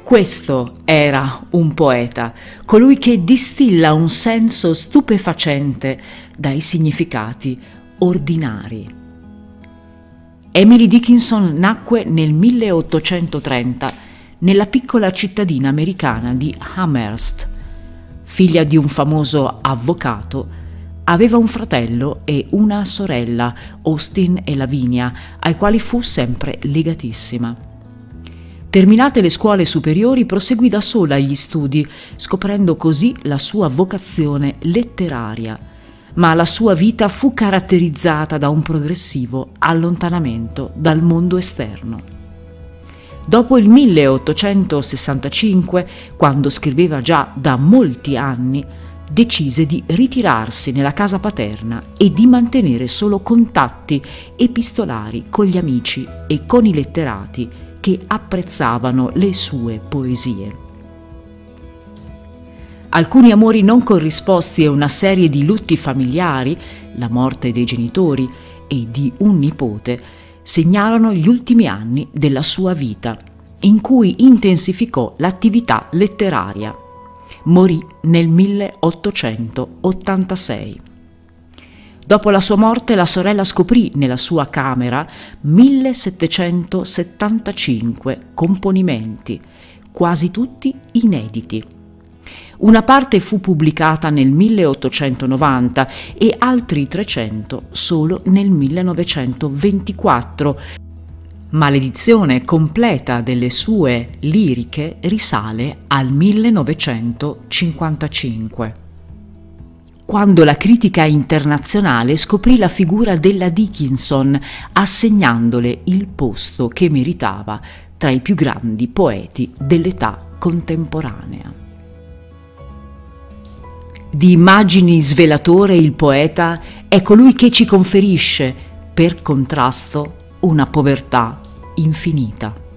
Questo era un poeta, colui che distilla un senso stupefacente dai significati ordinari. Emily Dickinson nacque nel 1830 nella piccola cittadina americana di Amherst. Figlia di un famoso avvocato, aveva un fratello e una sorella, Austin e Lavinia, ai quali fu sempre legatissima. Terminate le scuole superiori, proseguì da sola gli studi, scoprendo così la sua vocazione letteraria, ma la sua vita fu caratterizzata da un progressivo allontanamento dal mondo esterno. Dopo il 1865, quando scriveva già da molti anni, decise di ritirarsi nella casa paterna e di mantenere solo contatti epistolari con gli amici e con i letterati che apprezzavano le sue poesie. Alcuni amori non corrisposti e una serie di lutti familiari, la morte dei genitori e di un nipote, segnarono gli ultimi anni della sua vita, in cui intensificò l'attività letteraria. Morì nel 1886. Dopo la sua morte la sorella scoprì nella sua camera 1775 componimenti, quasi tutti inediti. Una parte fu pubblicata nel 1890 e altri 300 solo nel 1924, ma l'edizione completa delle sue liriche risale al 1955. Quando la critica internazionale scoprì la figura della Dickinson, assegnandole il posto che meritava tra i più grandi poeti dell'età contemporanea. Di immagini svelatore il poeta è colui che ci conferisce, per contrasto, una povertà infinita.